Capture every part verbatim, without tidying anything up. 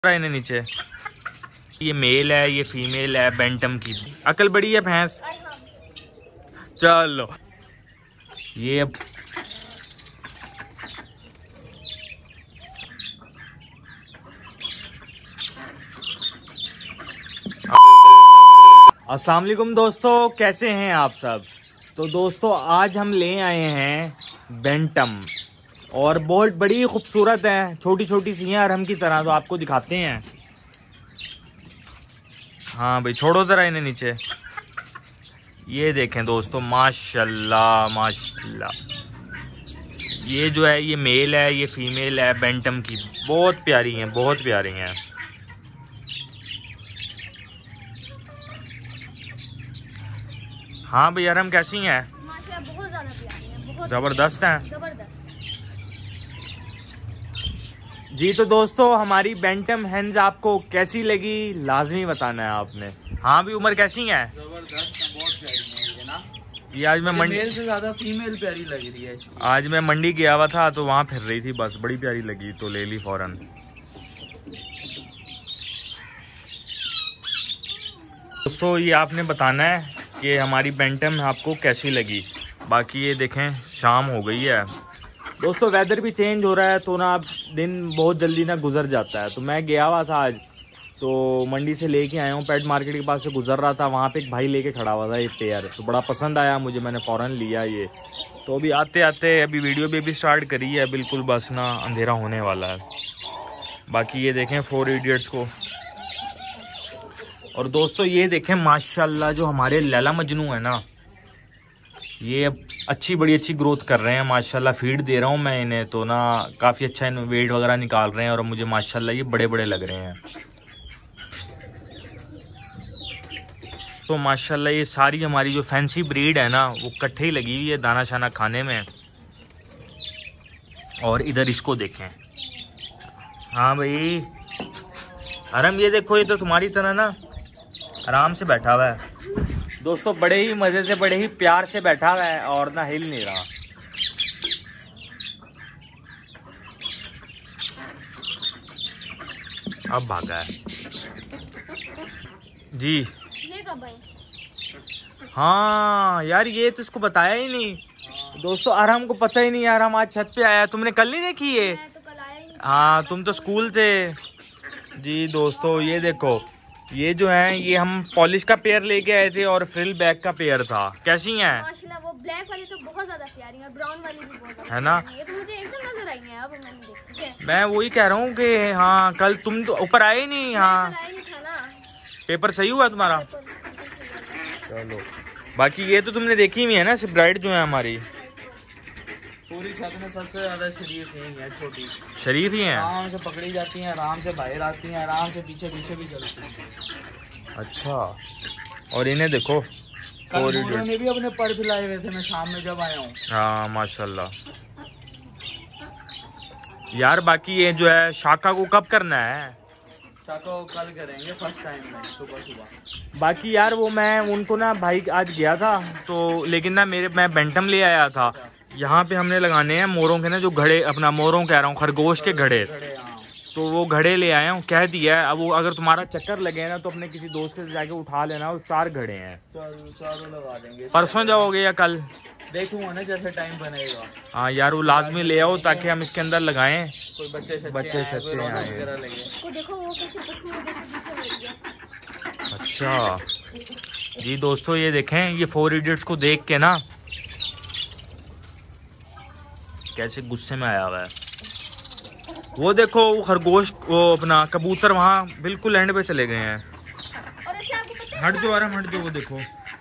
इन्हें नीचे। ये मेल है, ये फीमेल है बेंटम की। अकल बड़ी है भैंस। चलो ये अब अस्सलाम वालेकुम दोस्तों, कैसे हैं आप सब। तो दोस्तों आज हम ले आए हैं बेंटम और बहुत बड़ी खूबसूरत है, छोटी छोटी सी हैं अरहम की तरह। तो आपको दिखाते हैं। हाँ भाई छोड़ो जरा इन्हें नीचे। ये देखें दोस्तों, माशाल्लाह माशाल्लाह। ये जो है ये मेल है, ये फीमेल है बेंटम की। बहुत प्यारी हैं, बहुत प्यारी हैं। हाँ भाई अरहम कैसी हैं? माशाल्लाह बहुत ज़्यादा प्यारी हैं, बहुत जबरदस्त हैं। जबरदस्त। जी तो दोस्तों हमारी बेंटम हेन्स आपको कैसी लगी लाजमी बताना है आपने। हाँ भी उम्र कैसी है? जबरदस्त, बहुत प्यारी है ये ना। ये आज मैं मंडी मेल से ज्यादा फीमेल प्यारी लग रही है। आज मैं मंडी गया हुआ था तो वहाँ फिर रही थी, बस बड़ी प्यारी लगी तो ले ली फौरन। दोस्तों ये आपने बताना है कि हमारी बेंटम आपको कैसी लगी। बाकी ये देखें शाम हो गई है दोस्तों, वेदर भी चेंज हो रहा है तो ना दिन बहुत जल्दी ना गुजर जाता है। तो मैं गया हुआ था आज, तो मंडी से लेके आया हूँ, पेट मार्केट के पास से गुजर रहा था, वहाँ पे एक भाई लेके खड़ा हुआ था एक पेयर। तो बड़ा पसंद आया मुझे, मैंने फ़ौरन लिया ये। तो अभी आते आते अभी वीडियो भी अभी स्टार्ट करी है, बिल्कुल बस ना अंधेरा होने वाला है। बाकी ये देखें फोर इडियट्स को। और दोस्तों ये देखें माशाल्लाह जो हमारे लैला मजनू है ना, ये अब अच्छी बड़ी अच्छी ग्रोथ कर रहे हैं माशाल्लाह। फीड दे रहा हूँ मैं इन्हें तो ना काफ़ी अच्छा इन वेट वगैरह निकाल रहे हैं और मुझे माशाल्लाह ये बड़े बड़े लग रहे हैं। तो माशाल्लाह ये सारी हमारी जो फैंसी ब्रीड है ना वो इकट्ठे ही लगी हुई है दाना शाना खाने में। और इधर इसको देखें। हाँ भाई अरहम ये देखो, ये तो तुम्हारी तरह ना आराम से बैठा हुआ है दोस्तों, बड़े ही मजे से बड़े ही प्यार से बैठा हुआ है और ना हिल नहीं रहा। अब भागा है जी। ये कब आई? हाँ यार ये तो इसको बताया ही नहीं दोस्तों, अरहम को पता ही नहीं यार। हम आज छत पे आया, तुमने कल नहीं देखी ये? मैं तो कल आया ही नहीं। हाँ तुम तो स्कूल थे जी। दोस्तों ये देखो, ये जो है ये हम पॉलिश का पेयर लेके आए थे और फ्रिल बैक का पेयर था। कैसी हैं? माशाल्लाह वो ब्लैक वाली तो बहुत ज्यादा प्यारी है और ब्राउन वाली भी बहुत ज्यादा है ना? प्यारी है। ये तो मुझे एकदम नजर आई है, अब मैंने देखी है। मैं वही कह रहा हूँ कि हाँ कल तुम तो ऊपर आए ही नहीं। हाँ कल आया नहीं था ना। पेपर सही हुआ तुम्हारा? चलो बाकी ये तो तुमने देखी हुई है ना, सिर्फ ब्राइड जो है हमारी पूरी छत में सबसे ज्यादा शरीफ यही है, छोटी शरीफ ही हैं। आराम से पकड़ी जाती हैं, आराम से बाहर आती हैं, आराम से पीछे पीछे भी चलती हैं। अच्छा और इन्हें देखो, कल मोरों ने भी अपने पर फैलाए हुए थे, मैं शाम में जब आया हूँ। हाँ माशाल्लाह यार। बाकी ये जो है शाका को कब करना है? शाका कल करेंगे फर्स्ट टाइम में सुबह सुबह। बाकी यार वो मैं उनको ना भाई आज गया था तो, लेकिन ना मेरे मैं बेंटम ले आया था। यहाँ पे हमने लगाने हैं मोरों के ना जो घड़े, अपना मोरों कह रहा हूँ खरगोश के घड़े। तो वो घड़े ले आए हूँ, कह दिया है। अब वो अगर तुम्हारा चक्कर लगे ना तो अपने किसी दोस्त के जाके उठा लेना। वो चार घड़े हैं, चारों लगा देंगे। परसों जाओगे या कल? देखूंगा ना जैसे टाइम बनेगा। हाँ यार वो लाजमी ले आओ ताकि हम इसके अंदर लगाएं। कोई बच्चे बच्चे सच्चे आए। इसको देखो वो कैसे पटकू देखो किससे लगी है। अच्छा जी दोस्तों ये देखें, ये फोर इडियट्स को देख के ना कैसे गुस्से में आया हुआ है। वो देखो वो खरगोश, वो अपना कबूतर वहाँ बिल्कुल एंड पे चले गए हैं। और अच्छा आपको पता है हट जो आराम हट जो, वो देखो।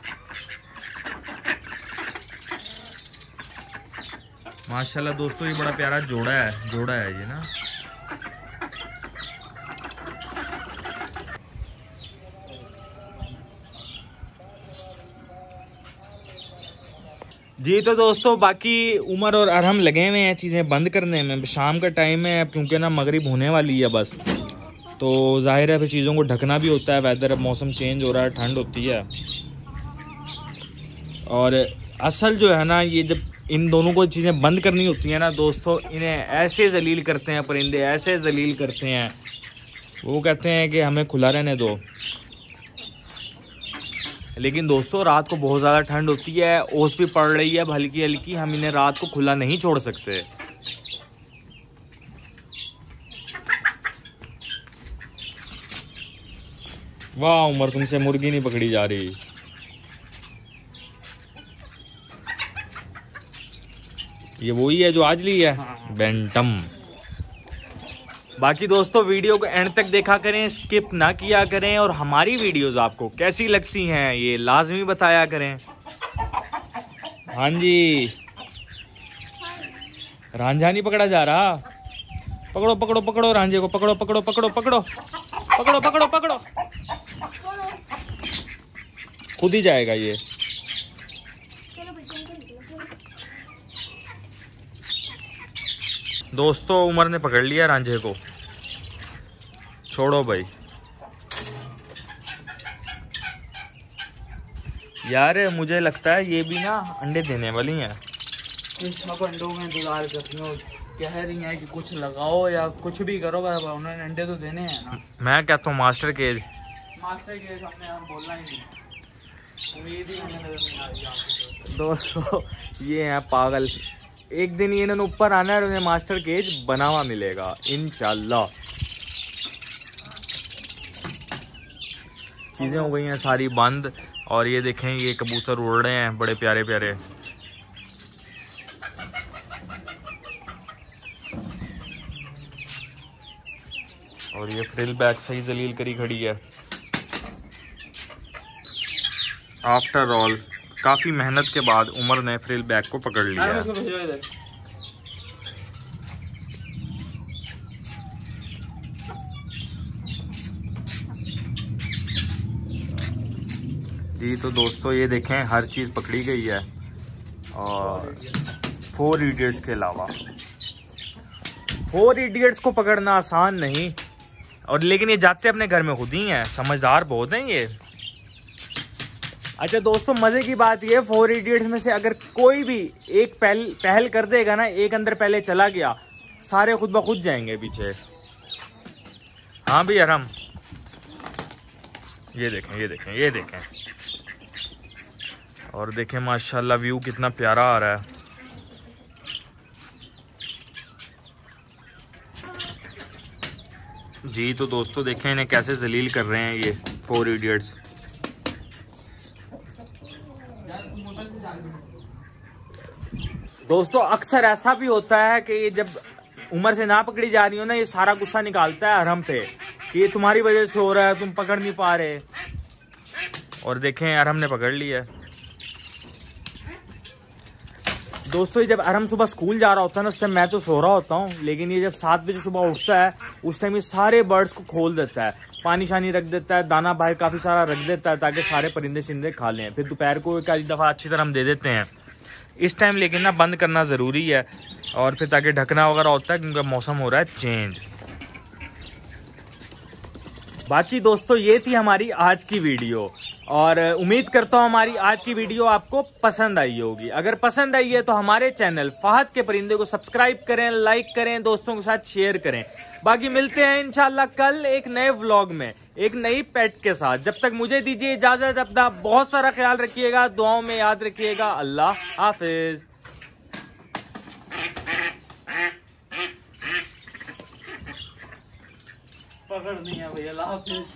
माशाल्लाह दोस्तों ये बड़ा प्यारा जोड़ा है, जोड़ा है ये ना। जी तो दोस्तों बाकी उमर और अरहम लगे हुए हैं चीज़ें बंद करने में। शाम का टाइम है क्योंकि ना मगरिब होने वाली है बस, तो जाहिर है फिर चीज़ों को ढकना भी होता है। वेदर मौसम चेंज हो रहा है, ठंड होती है। और असल जो है ना, ये जब इन दोनों को चीज़ें बंद करनी होती हैं ना दोस्तों, इन्हें ऐसे जलील करते हैं परिंदे, ऐसे जलील करते हैं वो कहते हैं कि हमें खुला रहने दो, लेकिन दोस्तों रात को बहुत ज़्यादा ठंड होती है, ओस भी पड़ रही है हल्की हल्की, हम इन्हें रात को खुला नहीं छोड़ सकते। वाह उमर, तुमसे मुर्गी नहीं पकड़ी जा रही। ये वही है जो आज ली है, बैंटम। बाकी दोस्तों वीडियो को एंड तक देखा करें, स्किप ना किया करें, और हमारी वीडियोस आपको कैसी लगती हैं ये लाजमी बताया करें। हाँ जी, रांझा नहीं पकड़ा जा रहा। पकड़ो पकड़ो पकड़ो रांझे को, पकड़ो पकड़ो पकड़ो पकड़ो पकड़ो पकड़ो पकड़ो, खुद ही जाएगा ये। दोस्तों उमर ने पकड़ लिया रांझे को, छोड़ो भाई। यार मुझे लगता है ये भी ना अंडे देने वाली हैं। इसमें अंडों में इंतजार करती हूँ, कह रही हैं कि कुछ लगाओ या कुछ भी करो, उन्होंने अंडे तो देने हैं ना। मैं कहता हूँ मास्टर केज। मास्टर केज हमने हम बोलना ही नहीं, उम्मीद ही हमें नजर नहीं आ रही आपको। दोस्तों ये है पागल, एक दिन ये इन्होंने ऊपर आना है और उन्हें मास्टर केज बना हुआ मिलेगा इंशाल्लाह। चीजें हो गई हैं सारी बंद, और ये देखें ये कबूतर उड़ रहे हैं बड़े प्यारे प्यारे। और ये फ्रिल बैग सही जलील करी खड़ी है। आफ्टर ऑल काफी मेहनत के बाद उमर ने फ्रिल बैग को पकड़ लिया है। जी तो दोस्तों ये देखें हर चीज पकड़ी गई है, और फोर इडियट्स के अलावा। फोर इडियट्स को पकड़ना आसान नहीं, और लेकिन ये जाते अपने घर में खुद ही हैं, समझदार बहुत हैं ये। अच्छा दोस्तों मजे की बात ये, फोर इडियट्स में से अगर कोई भी एक पहल पहल कर देगा ना, एक अंदर पहले चला गया, सारे खुद ब खुद जाएंगे पीछे। हाँ भी आराम, ये देखें ये देखें ये देखें, और देखें माशाल्लाह व्यू कितना प्यारा आ रहा है। जी तो दोस्तों देखें इन्हें कैसे जलील कर रहे हैं ये फोर इडियट्स। दोस्तों अक्सर ऐसा भी होता है कि ये जब उमर से ना पकड़ी जा रही हो ना, ये सारा गुस्सा निकालता है अरहम पे कि ये तुम्हारी वजह से हो रहा है, तुम पकड़ नहीं पा रहे। और देखें अरहम ने पकड़ लिया। दोस्तों ये जब अरहम सुबह स्कूल जा रहा होता है ना, उस टाइम मैं तो सो रहा होता हूँ, लेकिन ये जब सात बजे सुबह उठता है उस टाइम ये सारे बर्ड्स को खोल देता है, पानी शानी रख देता है, दाना बाहर काफी सारा रख देता है ताकि सारे परिंदे शिंदे खा लें। फिर दोपहर को एक आधी दफा अच्छी तरह हम दे देते हैं इस टाइम, लेकिन ना बंद करना ज़रूरी है, और फिर ताकि ढकना वगैरह होता है क्योंकि मौसम हो रहा है चेंज। बाकी दोस्तों ये थी हमारी आज की वीडियो, और उम्मीद करता हूँ हमारी आज की वीडियो आपको पसंद आई होगी। अगर पसंद आई है तो हमारे चैनल फहद के परिंदे को सब्सक्राइब करें, लाइक करें, दोस्तों के साथ शेयर करें। बाकी मिलते हैं इंशाल्लाह कल एक नए व्लॉग में एक नई पेट के साथ। जब तक मुझे दीजिए इजाजत, अपना बहुत सारा ख्याल रखिएगा, दुआओं में याद रखिएगा। अल्लाह हाफिज। पकड़ दिया भैया, अल्लाह हाफिज।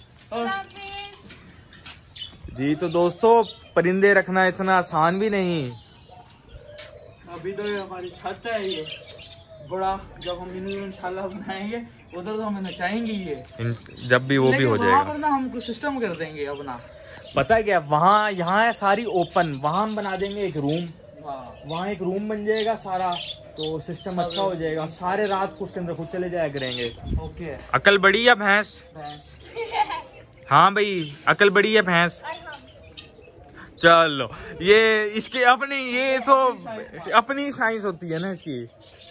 जी तो दोस्तों परिंदे रखना इतना आसान भी नहीं। अभी तो ये हमारी छत है, ये बड़ा, जब हम इन्हें इंशाल्लाह बनाएंगे उधर तो हमें नचाएंगे ये, जब भी वो भी हो जाएगा। वहाँ पर ना हम कुछ सिस्टम कर देंगे अपना, पता है क्या, वहाँ यहाँ है सारी ओपन, वहाँ हम बना देंगे एक रूम, वहाँ एक रूम बन जाएगा सारा, तो सिस्टम अच्छा हो जाएगा। सारे रात को उसके अंदर खुद चले जाया करेंगे। ओके। अकल बड़ी है भैंस? भैंस। हाँ भाई अकल बड़ी है भैंस। चलो ये इसके अपनी, ये तो अपनी साइंस होती है ना इसकी।